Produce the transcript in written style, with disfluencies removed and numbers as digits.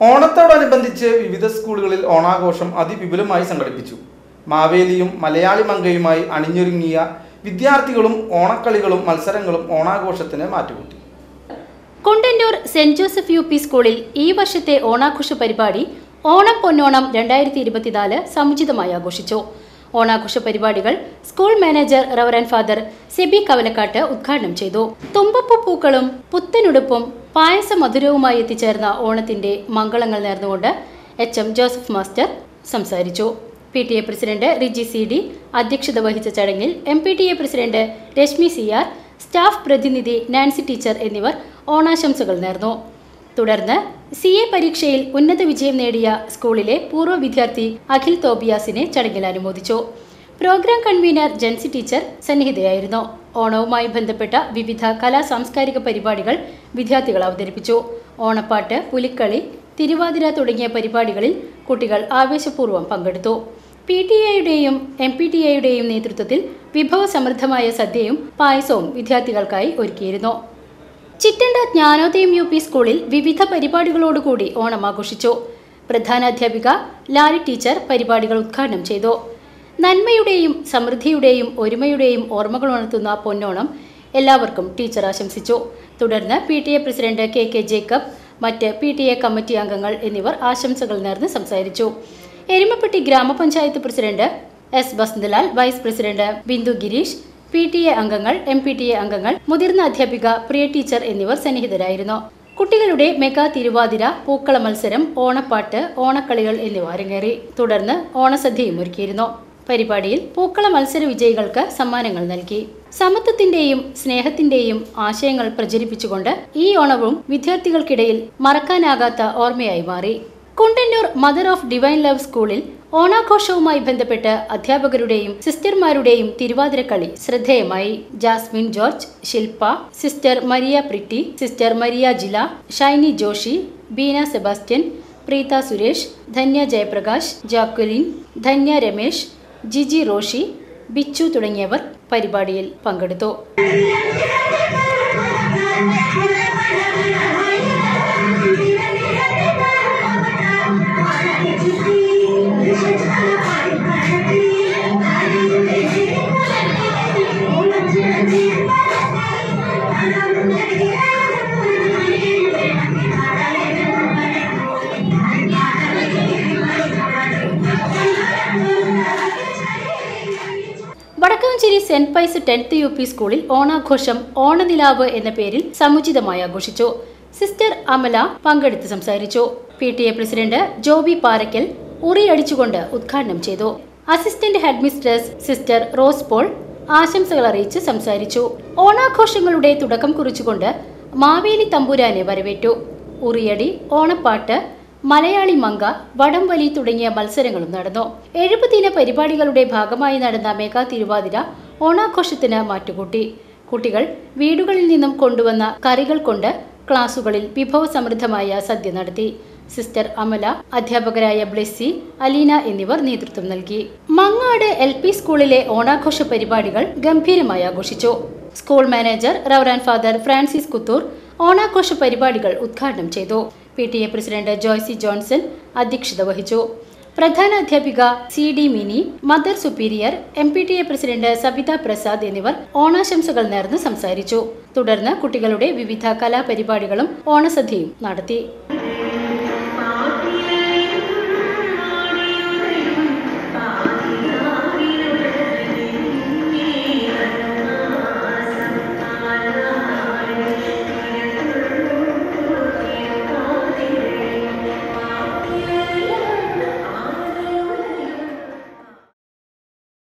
ഓണത്തോടനുബന്ധിച്ച് വിവിധ സ്കൂളുകളിൽ ഓണാഘോഷം അതിവിപുലമായി സംഘടിപ്പിച്ചു. മാവേലിയും മലയാളി മങ്കയുമായി അണിഞ്ഞൊരുങ്ങിയ വിദ്യാർത്ഥികളും ഓണക്കളികളും മത്സരങ്ങളും ഓണാഘോഷത്തിന് മാറ്റുകൂട്ടി. കുണ്ടന്നൂർ സെന്റ് ജോസഫ് UP സ്കൂളിൽ ഈ വർഷത്തെ ഓണാഘോഷ പരിപാടി ഓണം പൊന്നോണം 2024 സമുചിതമായി ആഘോഷിച്ചു. ഓണാഘോഷ പരിപാടികൾ school manager reverend father Seby Kavalakkattu ഉദ്ഘാടനം ചെയ്തു. തുമ്പപ്പൂ പൂക്കളും പുത്തനുടുപ്പും പായസ മധുരവുമായി എത്തിച്ചേർന്ന ഓണത്തിന്റെ മംഗളങ്ങൾ നേർന്നുകൊണ്ട് HM ജോസഫ് മാസ്റ്റർ സംസാരിച്ചു. PTA പ്രസിഡന്റ് റിജി CD അധ്യക്ഷത വഹിച്ച ചടങ്ങിൽ MPTA president Reshmi CR, staff പ്രതിനിധി നാൻസി ടീച്ചർ എന്നിവർ ഓണാശംസകൾ നേർന്നു. തുടർന്ന് CA പരീക്ഷയിൽ ഉന്നത വിജയം നേടിയ സ്കൂളിലെ പൂർവ്വ വിദ്യാർത്ഥി അഖിൽ തോബിയാസിനെ ചടങ്ങിൽ അനുമോദിച്ചു. പ്രോഗ്രാം കൺവീനർ ജൻസി ടീച്ചർ സന്നിഹിതയായിരുന്നു. ഓണവുമായി ബന്ധപ്പെട്ട വിവിധ കലാ സാംസ്കാരിക പരിപാടികൾ വിദ്യാർത്ഥികൾ അവതരിപ്പിച്ചു. ഓണപ്പാട്ട്, പുലിക്കളി, തിരുവാതിര തുടങ്ങിയ പരിപാടികളിൽ കുട്ടികൾ ആവേശപൂർവ്വം പങ്കെടുത്തു. PTA-യുടെയും MPTA-യുടെയും നേതൃത്വത്തിൽ വിഭവസമൃദ്ധമായ സദ്യയും പായസവും വിദ്യാർത്ഥികൾക്കായി ഒരുക്കിയിരുന്നു. ചിറ്റണ്ട ജ്ഞാനോദയം UP സ്കൂളിൽ വിവിധ പരിപാടികളോടുകൂടി ഓണം ആഘോഷിച്ചു. പ്രധാനാധ്യാപിക ലാലി ടീച്ചർ പരിപാടികൾ ഉദ്ഘാടനം ചെയ്തു. നന്മയുടെയും സമൃദ്ധിയുടെയും ഒരുമയുടെയും ഓർമ്മകൾ ഉണർത്തുന്ന പൊന്നോണം എല്ലാവർക്കും ടീച്ചർ ആശംസിച്ചു. തുടർന്ന് PTA പ്രസിഡന്റ് KK ജേക്കബ്, മറ്റ് PTA കമ്മിറ്റി അംഗങ്ങൾ എന്നിവർ ആശംസകൾ നേർന്ന് സംസാരിച്ചു. എരുമപ്പെട്ടി ഗ്രാമപഞ്ചായത്ത് president S Vasanthalal, vice president Bindu Girish, PTA അംഗങ്ങൾ, MPTA അംഗങ്ങൾ, മുതിർന്ന അധ്യാപിക പ്രിയ ടീച്ചർ എന്നിവർ സന്നിഹിതരായിരുന്നു. കുട്ടികളുടെ മെഗാ തിരുവാതിര, പൂക്കള മത്സരം, ഓണപ്പാട്ട്, ഓണക്കളികൾ എന്നിവ അരങ്ങേറി. തുടർന്ന് ഓണസദ്യയും ഒരുക്കിയിരുന്നു. പരിപാടിയിൽ പൂക്കള മത്സര വിജയികൾക്ക് സമ്മാനങ്ങൾ നൽകി. സമത്വത്തിന്റെയും സ്നേഹത്തിന്റെയും ആശയങ്ങൾ പ്രചരിപ്പിച്ചുകൊണ്ട് ഈ ഓണവും വിദ്യാർത്ഥികൾക്കിടയിൽ മറക്കാനാകാത്ത ഓർമ്മയായി മാറി. Kundannoor mother of divine love സ്കൂളിൽ ഓണാഘോഷവുമായി ബന്ധപ്പെട്ട് അധ്യാപകരുടെയും സിസ്റ്റർമാരുടെയും തിരുവാതിരക്കളി ശ്രദ്ധേയമായി. Jasmine George, Shilpa, sister Maria Pritty, sister Maria Jila, Shiny Joshy, Beena Sebastian, Preetha Suresh, Dhanya Jayaprakash, Jacqueline, Dhanya Ramesh, Jiji Roshy, Bichu തുടങ്ങിയവർ പരിപാടിയിൽ പങ്കെടുത്തു. വടക്കാഞ്ചേരി സെന്റ് പൈസ് 10th UP സ്കൂളിൽ ഓണാഘോഷം ഓണനിലാവ് എന്ന പേരിൽ സമുചിതമായി ആഘോഷിച്ചു. സിസ്റ്റർ അമല പങ്കെടുത്ത് സംസാരിച്ചു. PTA പ്രസിഡന്റ് ജോബി പാറയ്ക്കൽ ഉറിയടിച്ചുകൊണ്ട് ഉദ്ഘാടനം ചെയ്തു. Assistant head mistress sister Rose Paul ആശംസകൾ അറിയിച്ച് സംസാരിച്ചു. ഓണാഘോഷങ്ങളുടെ തുടക്കം കുറിച്ചുകൊണ്ട് മാവേലി തമ്പുരാനെ വരവേറ്റു. ഉറിയടി, ഓണപ്പാട്ട്, മലയാളി മങ്ക, വടംവലി തുടങ്ങിയ മത്സരങ്ങളും നടന്നു. 70 ദിന പരിപാടികളുടെ ഭാഗമായി നടന്ന മെഗാ തിരുവാതിര ഓണാഘോഷത്തിന് മാറ്റുകൂട്ടി. കുട്ടികൾ വീടുകളിൽ നിന്നും കൊണ്ടുവന്ന കറികൾ കൊണ്ട് ക്ലാസുകളിൽ വിഭവസമൃദ്ധമായ സദ്യ നടത്തി. സിസ്റ്റർ അമല, അധ്യാപകരായ ബ്ലെസ്സി, അലീന എന്നിവർ നേതൃത്വം നൽകി. മങ്ങാട് LP സ്കൂളിലെ ഓണാഘോഷ പരിപാടികൾ ഗംഭീരമായി ആഘോഷിച്ചു. School manager reverend father Francis Kuthoor ഓണാഘോഷ പരിപാടികൾ ഉദ്ഘാടനം ചെയ്തു. PTA പ്രസിഡന്റ് ജോയ്സി ജോൺസൺ അധ്യക്ഷത വഹിച്ചു. പ്രധാന അധ്യാപിക CD Mini, mother superior, MPTA president Sabitha Prasad എന്നിവർ ഓണാശംസകൾ നേർന്ന് സംസാരിച്ചു. തുടർന്ന് കുട്ടികളുടെ വിവിധ കലാപരിപാടികളും ഓണസദ്യയും നടത്തി.